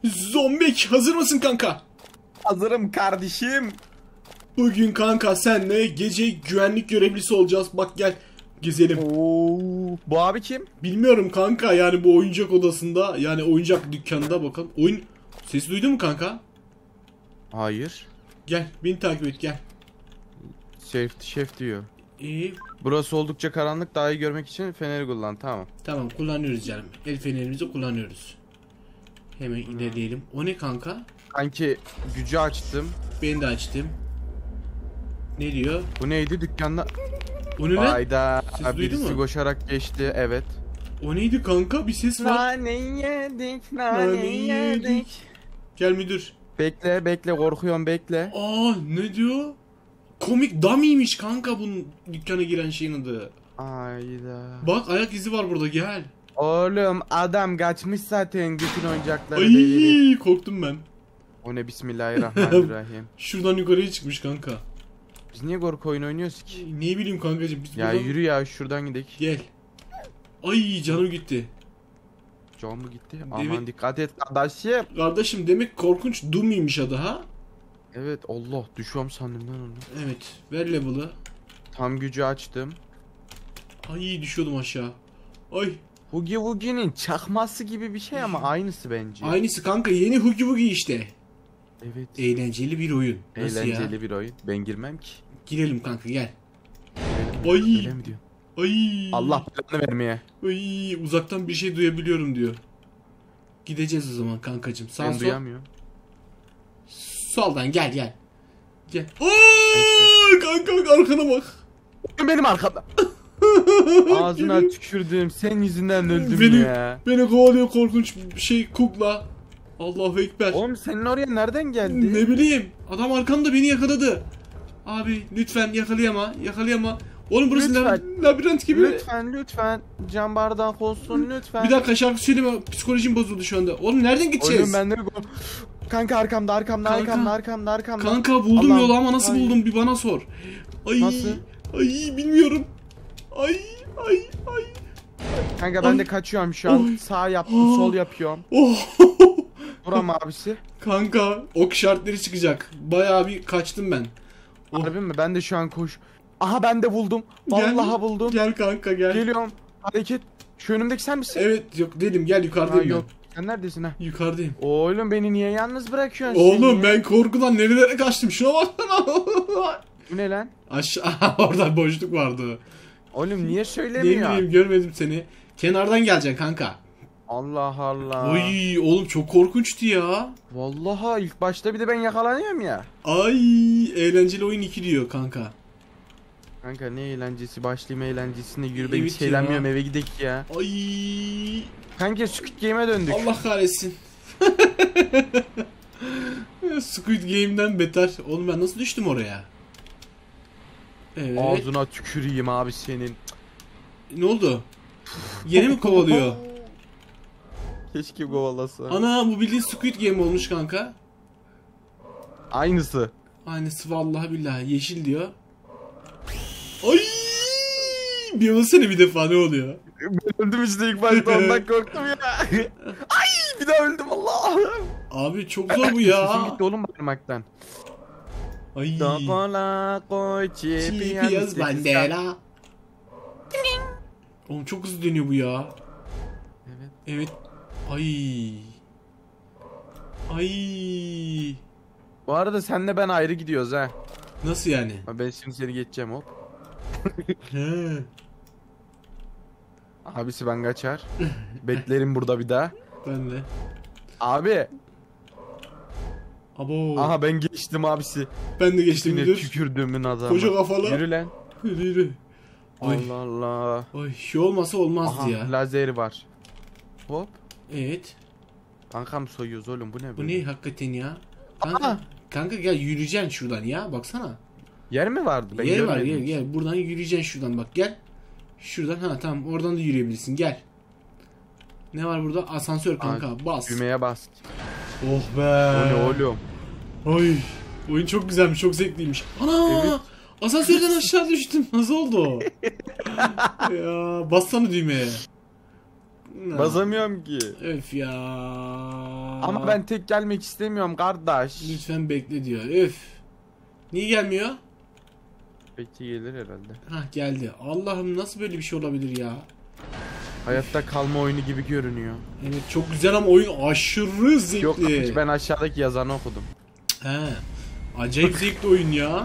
Zombik hazır mısın kanka? Hazırım kardeşim. Bugün kanka senle gece güvenlik görevlisi olacağız. Bak gel gezelim. Oo, bu abi kim? Bilmiyorum kanka, yani bu oyuncak odasında, yani oyuncak dükkanında bakalım. Oyun sesi duydun mu kanka? Hayır. Gel beni takip et gel. Şef diyor. İyi, Burası oldukça karanlık, daha iyi görmek için feneri kullan, tamam. tamam kullanıyoruz canım. El fenerimizi kullanıyoruz. Hemen ilerleyelim. O ne kanka? Kanki gücü açtım. Ben de açtım. Ne diyor? Bu neydi dükkanda? O ne lan? Hayda. Siz duydun Birisi mu? koşarak geçti, evet. O neydi kanka? Bir ses var. Nane yedik, Nane nane yedik. yedik. Gel müdür. Bekle korkuyorum, bekle. Aa, ne diyor? Komik Dummy'ymiş kanka bunun dükkana giren şeyin adı. Hayda. Bak ayak izi var burada, gel. Oğlum adam kaçmış zaten bütün oyuncakları devirip. Ay, korktum ben. O ne, bismillahirrahmanirrahim. Şuradan yukarıya çıkmış kanka. Biz niye korku oyunu oynuyoruz ki? Ne bileyim kankacığım, biz Ya buradan... yürü ya, şuradan gidelim. Gel. Ay, canım gitti. Can mı gitti? Evet. Aman dikkat et kardeşim. Kardeşim demek korkunç Dummy'miş adı ha? Evet, Allah düşüyorum sandım ben onu. Evet, ver level'ı. Tam gücü açtım. Ay, düşüyordum aşağı. Ay. Hugi Wugi'nin çakması gibi bir şey ama aynısı bence. Aynısı kanka, yeni Huggy Wuggy işte. Evet. Eğlenceli bir oyun. Nasıl Eğlenceli ya? bir oyun. Ben girmem ki. Girelim kanka, gel. Öyle mi? Ay. Öyle mi diyor? Ay. Allah belanı vermeye. Ay, uzaktan bir şey duyabiliyorum diyor. Gideceğiz o zaman kankacığım. Sağ Ben sol. duyamıyorum. Soldan gel gel. Gel. Aa, kanka bak, arkana bak. Benim arkamda. Ağzına tükürdüm. Sen yüzünden öldüm Beni, ya. beni kovalıyor korkunç bir şey, kukla. Allahu Ekber. Oğlum senin oraya nereden geldi? Ne bileyim. Adam arkamda beni yakaladı. Abi lütfen yakalayama. Yakalayama. Oğlum burası Lütfen. labirent gibi. Lütfen. Cam bardak olsun lütfen. Bir dakika, şarkı söyleme. Psikolojim bozuldu şu anda. Oğlum nereden gideceğiz? Oğlum ben de kanka arkamda. Kanka buldum Allah'ım. yolu ama nasıl Ay. buldum, bir bana sor. Ay. Nasıl? Ay, bilmiyorum. Ay. Kanka ben de Ay. kaçıyorum şu an. Oy. Sağ yaptım, Aa. sol yapıyorum. Oh. Buram abisi. Kanka ok şartları çıkacak. Bayağı bir kaçtım ben. Oh. Harbi mi? Ben de şu an koş. Aha ben de buldum. Gel. Vallahi buldum. Gel kanka gel. Geliyorum. Hareket. Şu önümdeki sen misin? Evet, yok dedim, gel Ha, yukarıdayım yok. Sen neredesin ha? ben. Yukarıdayım. Oğlum beni niye yalnız bırakıyorsun Oğlum sen? ben korkudan nerelere kaçtım, şuna baksana. Bu ne lan? Aşağı orada boşluk vardı. Oğlum niye Ne söylemiyor? bileyim, görmedim seni. Kenardan geleceksin kanka. Allah Allah. Oy oğlum, çok korkunçtu ya. Vallahi ilk başta bir de ben yakalanıyorum ya. Ay, eğlenceli oyun 2 diyor kanka. Kanka ne eğlencesi, başlayayım eğlencesine, yürü ben Evet hiç eğlenmiyorum, ya. eve gidelim ya. Ay, Kanka Squid Game'e döndük. Allah kahretsin. Squid Game'den beter. Oğlum ben nasıl düştüm oraya? Evet. Ağzına tüküreyim abi senin. Ne oldu? Yine mi kovalıyor? Keşke kovalasa. Ana, bu bildiğin Squid Game olmuş kanka. Aynısı. Aynısı vallahi billahi, yeşil diyor. Ay! Bir olsana bir defa, ne oluyor? Ben öldüm işte ilk başta, ondan korktum ya. Ay bir daha öldüm Allah. Abi çok zor bu Sesim ya. gitti oğlum bakmaktan. Ay. Topola koy Çipiyoz bandera. Oğlum çok hızlı dönüyor bu ya. Evet. Evet. Ay. Ay. Bu arada senle ben ayrı gidiyoruz ha. Nasıl yani? Ben şimdi seni geçeceğim hop. He. Abisi ben kaçar. Beklerim burada bir daha. Ben de. Abi. Abo. Aha ben geçtim abisi. Ben de geçtim, Yine müdür. tükürdüğümün adamı. Koca kafalı. Yürü lan. Yürü yürü. Ay. Allah Allah. Ay, şey olmasa olmazdı Aha ya. lazeri var. Hop. Evet. Kankam soyuyoruz oğlum, bu ne Bu böyle? ne hakikaten ya? Kanka, Aa! kanka gel, yürüyeceksin şuradan ya, baksana. Yer mi vardı? Ben Yer var, görmedim. gel buradan yürüyeceksin şuradan, bak gel. Şuradan, ha tamam, oradan da yürüyebilirsin, gel. Ne var burada? Asansör kanka, bas. Düğmeye bas. Oh O be. ne oğlum? Ay. Oyun çok güzelmiş, çok zevkliymiş. Ana! Evet. Asansörden aşağı düştüm. Nasıl oldu? Ya bassana düğmeye. Basamıyorum ki. Öf ya. Ama ben tek gelmek istemiyorum kardeş. Lütfen bekle diyor. Öf. Niye gelmiyor? Belki gelir herhalde. Hah geldi. Allah'ım nasıl böyle bir şey olabilir ya? Hayatta kalma oyunu gibi görünüyor. Evet çok güzel ama oyun aşırı zevkli. Yok ben aşağıdaki yazanı okudum. He. Acayip zevkli oyun ya.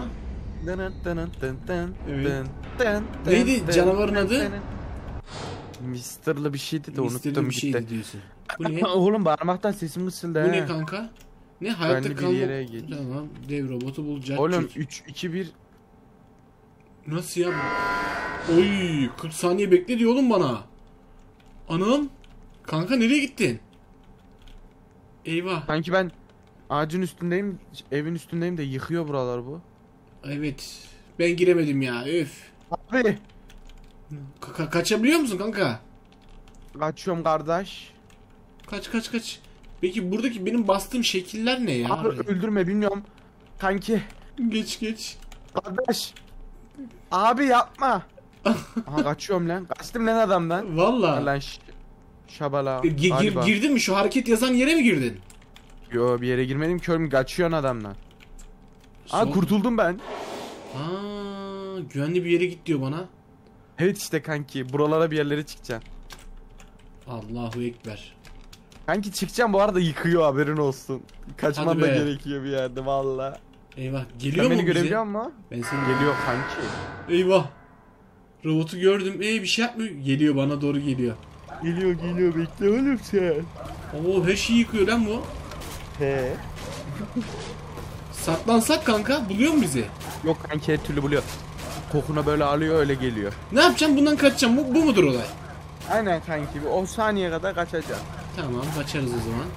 Evet. Neydi canavarın adı? Mister'lı bir şeydi de Misterli unuttum bir şeydi gitti. diyorsun. Bu ne? Oğlum bağırmaktan sesim kısıldı. Bu ne kanka? Ne hayatta Güvenli bir kalma. yere git. Tamam. Dev robotu bulacak. Oğlum 3 2 1 Nasıl ya? Oy 40 saniye bekle diyor oğlum bana. Anam. Kanka nereye gittin? Eyvah. sanki ben ağacın üstündeyim, evin üstündeyim de yıkıyor buralar bu. Evet. Ben giremedim ya. Öf. Abi Kaçabiliyor musun kanka? kaçıyorum kardeş. Kaç. Peki buradaki benim bastığım şekiller ne ya? Abi öldürme bilmiyorum. Kanki Geç. kardeş. Abi yapma. Aha kaçıyorum lan. Kaçtım lan adamdan. Valla. Lan şabala. Galiba. Girdin mi? Şu hareket yazan yere mi girdin? Yo bir yere girmedim ki oğlum kaçıyorsun adamdan. Aa Sol- kurtuldum ben. Aa, güvenli bir yere git diyor bana. Evet işte kanki buralara bir yerlere çıkacaksın. Allahu Ekber. Kanki çıkacağım bu arada yıkıyor haberin olsun. Kaçman Hadi da be. gerekiyor bir yerde valla. Eyvah. Geliyor Sen mu beni bize? görebiliyor musun? Ben seni Geliyor kanki. Eyvah. Robotu gördüm. Bir şey yapmıyor. Geliyor bana doğru geliyor. Geliyor bekle oğlum sen. Oo her şeyi yıkıyor lan bu. He. Saklansak kanka buluyor mu bizi? Yok kanki her türlü buluyor. Kokuna böyle alıyor öyle geliyor. Ne yapacağım? Bundan kaçacağım. Bu mudur olay? Aynen kanki o saniye kadar kaçacağım. Tamam kaçarız o zaman.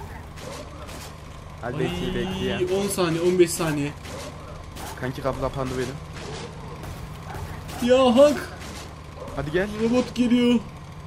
Hadi bekle. 10 saniye 15 saniye. Kanki kapı kapandı benim. Ya hak. Hadi gel. Robot geliyor.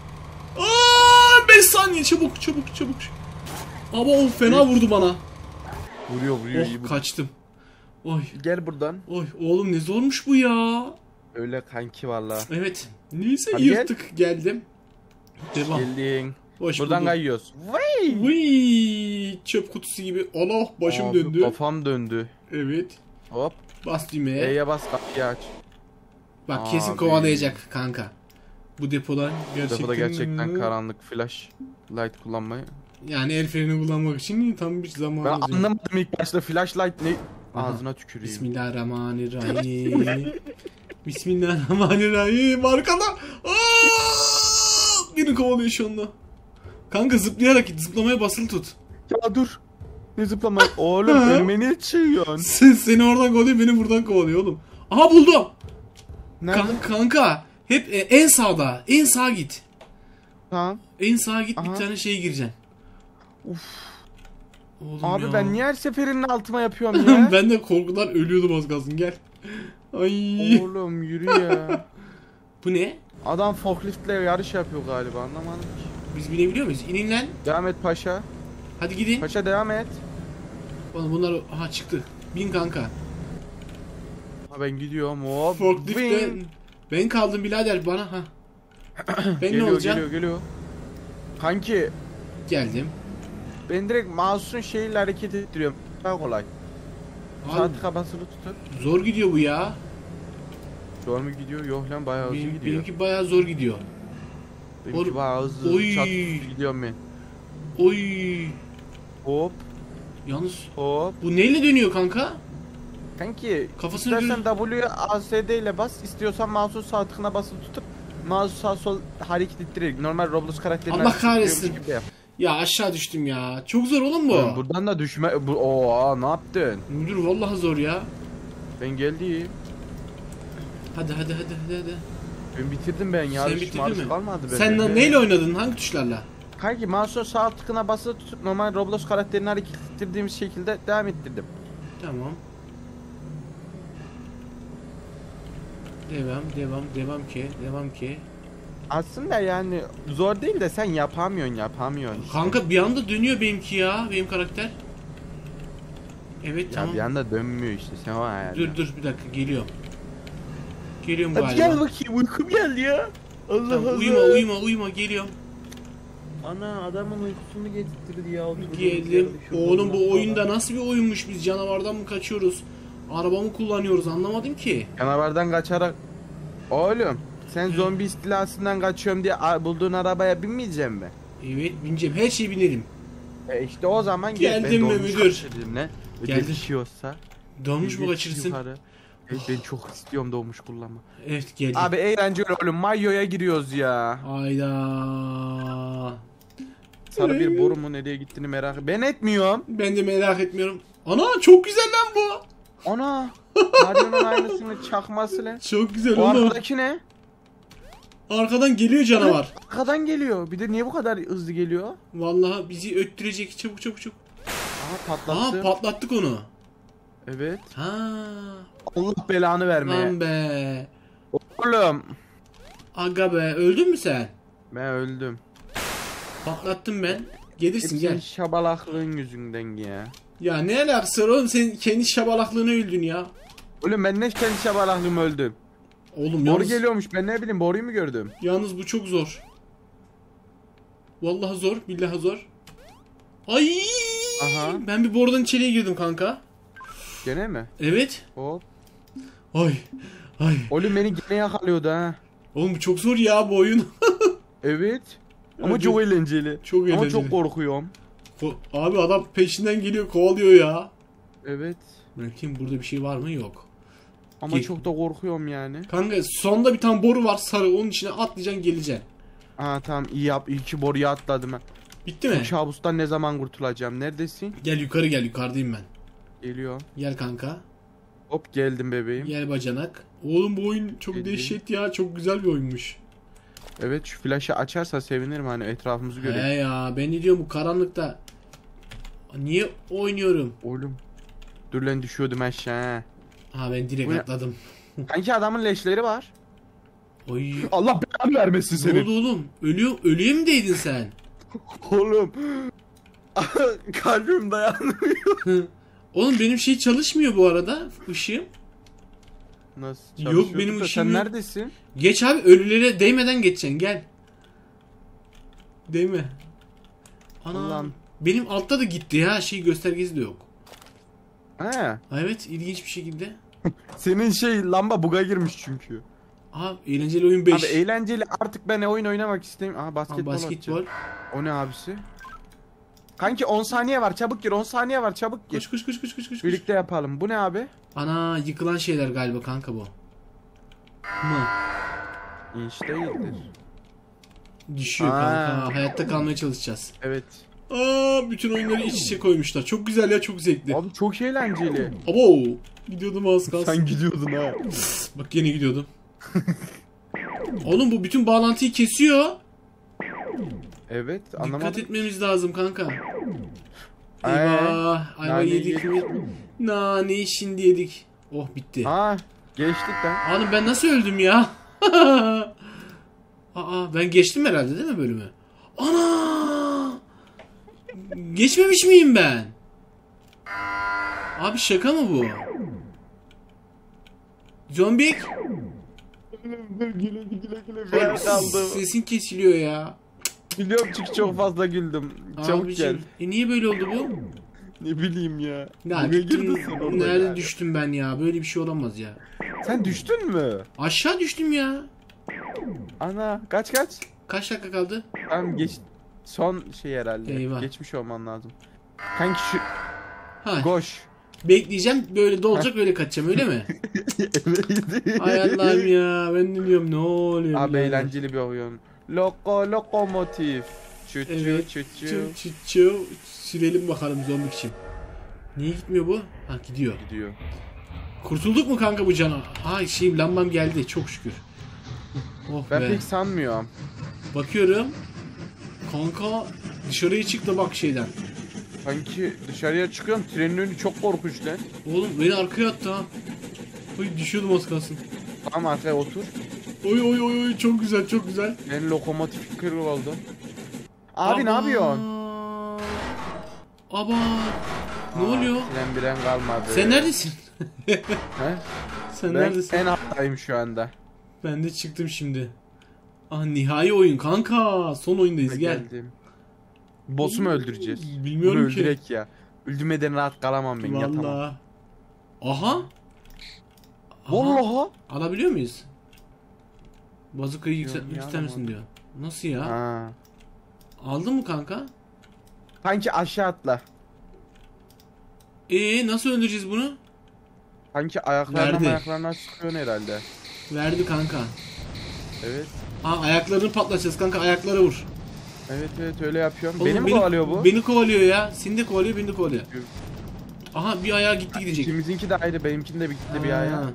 Aa 5 saniye çabuk. Ama o fena vurdu bana. Vuruyor iyi Oh bu. kaçtım. Oy. Gel buradan. Oy oğlum ne zormuş bu ya. Öyle kanki valla. Evet. Neyse Hadi yırttık geldim. Devam. Geldin. Hoş Buradan bulduk. kayıyoruz. Vay. Vıy, çöp kutusu gibi. Allah başım Abi, döndü. Kafam döndü. Evet. Hop. Bas düğmeye. E'ye bas kapıyı aç. Bak kesin Abi. kovalayacak kanka. Bu depolar gerçekten... Depoda gerçekten karanlık flash light kullanmayı. Yani el freni kullanmak için tam bir zaman Ben alacak. anlamadım ilk başta flashlight ne? Aha. Ağzına tüküreyim. Bismillahirrahmanirrahim. Bismillahirrahmanirrahim. Arkada. Aa! Beni kovalıyor şu anda. Kanka zıplayarak git. Zıplamaya basılı tut. Ya dur. Ne zıplama? Oğlum önüme niye çıkıyorsun? Seni oradan kovalıyor, beni buradan kovalıyor oğlum. Aha buldum. Nerede? Kanka hep en sağda. En sağa git. Tamam. En sağa git Aha. bir tane şeye gireceksin. Uf. Oğlum Abi ya. ben niye her seferinde altıma yapıyorum ya? Ben de korkudan ölüyordum az kalsın gel. Ay. Oğlum yürü ya. Bu ne? Adam forkliftle yarış yapıyor galiba anlamadım ki. Biz binebiliyor muyuz? İnin lan. Devam et paşa. Hadi gidin. Paşa devam et. Oğlum bunlar aha çıktı. Bin kanka. Ha ben gidiyorum hop. Forkliftte Bing. ben kaldım birader bana ha. Ben ne olacağım? Geliyor. Kanki Geldim. ben direkt mouse'un şeyiyle hareket ettiriyorum. Daha kolay. Abi, Saat kabasını tutup. zor gidiyor bu ya. Zor mu gidiyor? Yok lan bayağı hızlı gidiyor. Benimki bayağı zor gidiyor. Benimki bayağı hızlı. Oy. Çat gidiyorum ben. Oy. Hop Yalnız hop. bu neyle dönüyor kanka? Kanki Kafasını istersen WASD ile bas, istiyorsan mouse'un sağ tıkına basılı tutup mouse sağ sol hareket ettirerek normal Roblox karakterine Allah hareket kahretsin. ettiriyormuş gibi yap. Ya aşağı düştüm ya. Çok zor oğlum bu. Oğlum buradan da düşme. Oo ne yaptın? Müdür vallahi zor ya. Ben geldim. Hadi. Ben bitirdim ben ya. Sen Hiç bitirdin maruz mi? kalmadı bende. Sen neyle oynadın? Hangi tuşlarla? Kanki mouse'un sağ tıkına basılı tutup normal Roblox karakterini hareket ettirdiğimiz şekilde devam ettirdim. Tamam. Devam ki. Aslında yani zor değil de sen yapamıyorsun. Kanka bir anda dönüyor benimki ya. Benim karakter. Evet Ya tamam. bir anda dönmüyor işte sen o ayarla. Dur bir dakika geliyorum. Geliyorum Hadi galiba. gel bakayım uykum geldi ya. Allah Tamam, Allah. uyuma geliyorum. Ana adamın uykusunu getirdi ya. Geldim. Oğlum bu oyunda nasıl bir oyunmuş, biz canavardan mı kaçıyoruz? Araba mı kullanıyoruz anlamadım ki. Canavardan kaçarak. Oğlum sen zombi istilasından kaçıyorum diye bulduğun arabaya binmeyeceksin mi? Evet bineceğim, her şeyi binerim. İşte o zaman Geldin mi müdür? Ne? Geldim. Düşüyorsa. Donmuş mu kaçırsın? Evet, ben çok istiyorum doğmuş kullanma. Evet geldim. Abi eğlenceli oğlum, Mayo'ya giriyoruz ya. Hayda. Sarı bir boru mu nereye gittiğini merak ben etmiyorum. Ben de merak etmiyorum. Ana çok güzel lan bu. Ana Mario'nun aynısını çakması lan. Çok güzel O oğlum. arkadaki ne? Arkadan geliyor canavar. Arkadan geliyor. Bir de niye bu kadar hızlı geliyor? Vallahi bizi öttürecek, çabuk çabuk çabuk. Aha patlattı. Aa patlattık onu. Evet. Ha. Allah belanı vermeye. Lan be. Oğlum. Aga be, öldün mü sen? Ben öldüm. Patlattım ben. Gelirsin Senin gel. şabalaklığın yüzünden ya. Ya ne alakası var oğlum, sen kendi şabalaklığına öldün ya. Oğlum ben ne kendi şabalaklığımı öldüm. Oğlum Boru yalnız, geliyormuş, ben ne bileyim, boruyu mu gördüm? yalnız bu çok zor. Vallahi zor, billahi zor. Ay! Aha. Ben bir borudan içeriye girdim kanka. Gene mi? Evet. Hop. Ay. Ay. Oğlum beni gene yakalıyordu ha. Oğlum bu çok zor ya bu oyun. Evet. Ama Evet. çok eğlenceli. Çok Ama eğlenceli. çok korkuyorum. Abi adam peşinden geliyor, kovalıyor ya. Evet. Bakayım burada bir şey var mı? Yok. Ama Gel. çok da korkuyorum yani. Kanka sonda bir tane boru var sarı, onun içine atlayacaksın geleceksin. Aa tamam, iyi yap. İyi ki boruya atladım ben. Bitti mi? Bu kabustan ne zaman kurtulacağım? Neredesin? Gel yukarı, gel yukarıdayım ben. Geliyor. Gel kanka. Hop geldim bebeğim. Gel bacanak. Oğlum bu oyun çok Geldim. dehşet ya, çok güzel bir oyunmuş. Evet, şu flaşı açarsa sevinirim, hani etrafımızı He görelim. ya, ben ne diyorum bu karanlıkta. Niye oynuyorum? Oğlum. Dur lan, düşüyordum aşağı. Ha ben direkt Bu ne? atladım. Kanki adamın leşleri var. Oy. Allah belanı vermesin Ne oldu oğlum? Ölüye mi değdin sen? Oğlum. Kalbim dayanmıyor. Oğlum benim şey çalışmıyor bu arada, ışığım. Nasıl Yok, çalışıyordu benim da ışığım sen yok. neredesin? Geç abi, ölülere değmeden geçeceksin, gel. Değme. Ana. Ulan. Benim altta da gitti ya, şey göstergesi de yok. He. Ha, evet, ilginç bir şekilde. Senin şey lamba buga girmiş çünkü. Aha eğlenceli oyun 5. Abi eğlenceli, artık ben oyun oynamak istemiyorum. Aha basketbol, Basketbol. atacağım. O ne abisi? Kanki 10 saniye var, çabuk gir, 10 saniye var, çabuk gir. Koş. Birlikte yapalım. Bu ne abi? Ana, yıkılan şeyler galiba kanka bu. Mı? İnç değildir. Düşüyor Aa. kanka. Hayatta kalmaya çalışacağız. Evet. Aa, bütün oyunları iç içe koymuşlar. Çok güzel ya, çok zevkli. Abi çok eğlenceli. Abo. Gidiyordum az kalsın. Sen gidiyordun ha. Bak yine gidiyordum. Oğlum bu bütün bağlantıyı kesiyor. Evet, Dikkat anlamadım. etmemiz lazım kanka. Ee, Eyvah. Ayva nane yedik. Naneyi şimdi yedik. Oh bitti. Aa, geçtik lan. Oğlum ben nasıl öldüm ya? Aa, ben geçtim herhalde değil mi bölümü? Ana! Geçmemiş miyim ben? Abi şaka mı bu? Zombik. Ben kaldım. Sesin kesiliyor ya. Biliyorum çünkü çok fazla güldüm. Çabuk Abiciğim, gel. niye böyle oldu bu? Ne bileyim ya. Ya Buraya gittim, girdin sen orada nerede yani. düştüm ben ya? Böyle bir şey olamaz ya. Sen düştün mü? Aşağı düştüm ya. Ana kaç. Kaç dakika kaldı? Tamam geç. Son şey herhalde. Eyvah. Geçmiş olman lazım. Kanki şu Ha, koş. bekleyeceğim, böyle dolacak, böyle kaçacağım, öyle mi? Ay Allah'ım ya, ben de diyorum ne oluyor? Abi birader? eğlenceli bir oyun. Lokomotif. Çüt Evet. çüt çüt Çı çı çı. Sürelim bakalım zombik için. Niye gitmiyor bu? Ha gidiyor. gidiyor. Kurtulduk mu kanka bu cana? Ay şey, lambam geldi çok şükür. Oh Ben be. pek sanmıyorum. Bakıyorum. Kanka dışarıya çık da bak şeyden. Sanki dışarıya çıkıyorum, trenin önü çok korkunç lan. Oğlum beni arkaya attı ha. Oy düşüyordum az kalsın. Tamam, arkaya otur. Oy çok güzel, çok güzel. Ben lokomotif kırıl oldu. Abi ne Aman. yapıyorsun? Aba. Ne oluyor? Tren biren kalmadı. Sen neredesin? He? Sen Ben neredesin? en alttayım şu anda. Ben de çıktım şimdi. Ah, nihai oyun kanka. Son oyundayız, gel. Geldim. Boss'u mu öldüreceğiz? Bunu Bilmiyorum ki. öldürek ya. Öldürmeden rahat kalamam ben, yatamam. Vallahi. Aha. Vallahi. Alabiliyor muyuz? Bazukayı Yok, yükseltmek ya, ister misin alamadım. diyor. Nasıl ya? Ha. Aldın mı kanka? Kanki aşağı atla. Nasıl öldüreceğiz bunu? Kanki ayaklarına Verdi. ayaklarına sıkıyorsun herhalde. Verdi kanka. Evet. Ayaklarını patlatacağız kanka, ayaklara vur. Evet öyle yapıyorum. Oğlum, Beni mi kovalıyor bu? Beni kovalıyor ya. Seni de kovalıyor, beni de kovalıyor. Aha, bir ayağı gitti gidecek. İkimizinki de ayrı, benimkinin de bir ayağı.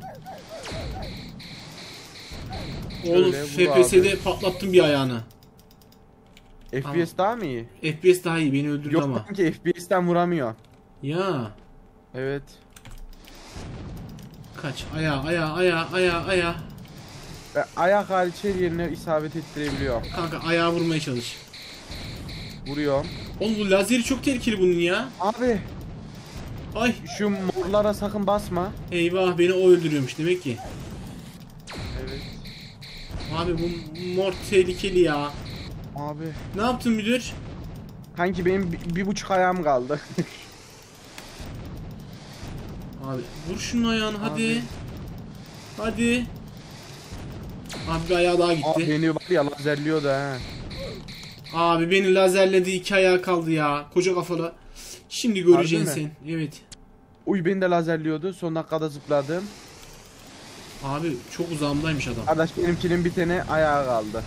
Oğlum Şöyle, vur FPS'de patlattım bir ayağını. FPS daha mı iyi? FPS daha iyi, beni öldürdü Yok ama. kanki, FPS'ten vuramıyor. Ya. Evet. Kaç. Ayağı. Ve ayak hariç her yerine isabet ettirebiliyor. Kanka ayağı vurmaya çalış. Vuruyorum. Oğlum bu lazeri çok tehlikeli bunun ya. Abi Ay. şu morlara sakın basma. Eyvah, beni o öldürüyormuş demek ki. Evet. Abi bu mor tehlikeli ya. Abi. Ne yaptın müdür? Kanki benim bir buçuk ayağım kaldı. Abi vur şunun ayağını hadi. Abi. Hadi. Abi bir ayağı daha gitti. Aa, beni var ya lazerliyor da ha. Abi beni lazerledi, 2 ayağı kaldı ya. Koca kafalı. Şimdi göreceksin Harbi sen. Evet. Uy, beni de lazerliyordu. Son dakikada zıpladım. Abi çok uzağımdaymış adam. Arkadaş benimkinin bir tane ayağı kaldı.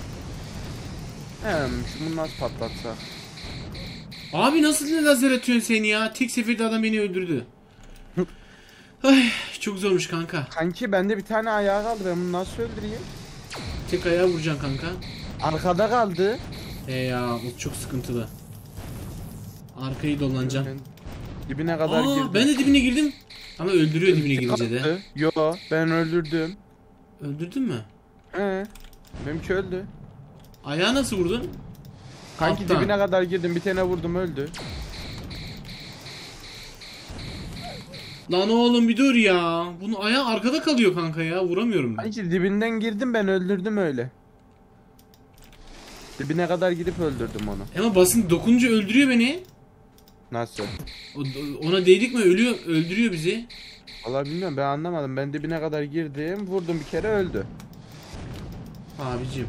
Şunu nasıl patlatsak? Abi nasıl lazer atıyorsun sen ya? Tek seferde adam beni öldürdü. Ay, çok zormuş kanka. Kanki bende bir tane ayağı kaldı. Ben bunu nasıl öldüreyim? Tek ayağı vuracaksın kanka. Arkada kaldı. Ya o çok sıkıntılı. Arkayı dolanacağım. Ben dibine kadar girdim. Ben de dibine girdim. Ama öldürüyor dibine girince de. Kaldı. Yo, ben öldürdüm. Öldürdün mü? He. Benimki öldü. Ayağı nasıl vurdun? Kanki Alttan. dibine kadar girdim. Bir tane vurdum, öldü. Lan oğlum bir dur ya. Bunun ayağı arkada kalıyor kanka ya. Vuramıyorum ben. Kanki dibinden girdim, ben öldürdüm öyle. Dibine kadar gidip öldürdüm onu. Ama basın dokununca öldürüyor beni. Nasıl? Ona değdik mi öldürüyor bizi. Vallahi bilmiyorum, ben anlamadım. Ben dibine kadar girdim, vurdum bir kere, öldü. Abicim.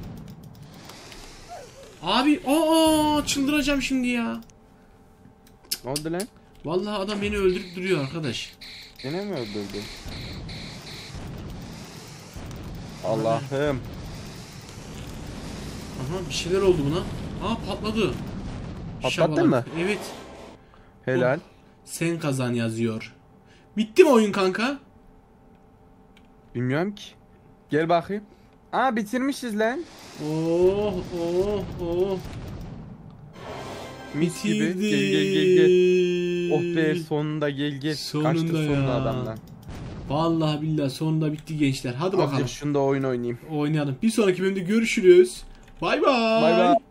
Abi çıldıracağım şimdi ya. Ne oldu lan? Vallahi adam beni öldürüp duruyor arkadaş. Gene mi öldürdü? Allah'ım. Aha bir şeyler oldu buna. Patladı. Patlattın Şabalak. mı? Evet. Helal. Sen kazan yazıyor. Bitti mi oyun kanka? Bilmiyorum ki. Gel bakayım. Aa, bitirmişiz lan. Oh. Mis gibi. Bitirdik. Gel. Oh be, sonunda gel. Sonunda Kaçtık sonunda ya. adamdan. Vallahi billahi sonunda bitti gençler. Hadi bakalım. Azıcık şunu da oyun oynayayım. Oynayalım. Bir sonraki bölümde görüşürüz. Bay bay. Bay bay.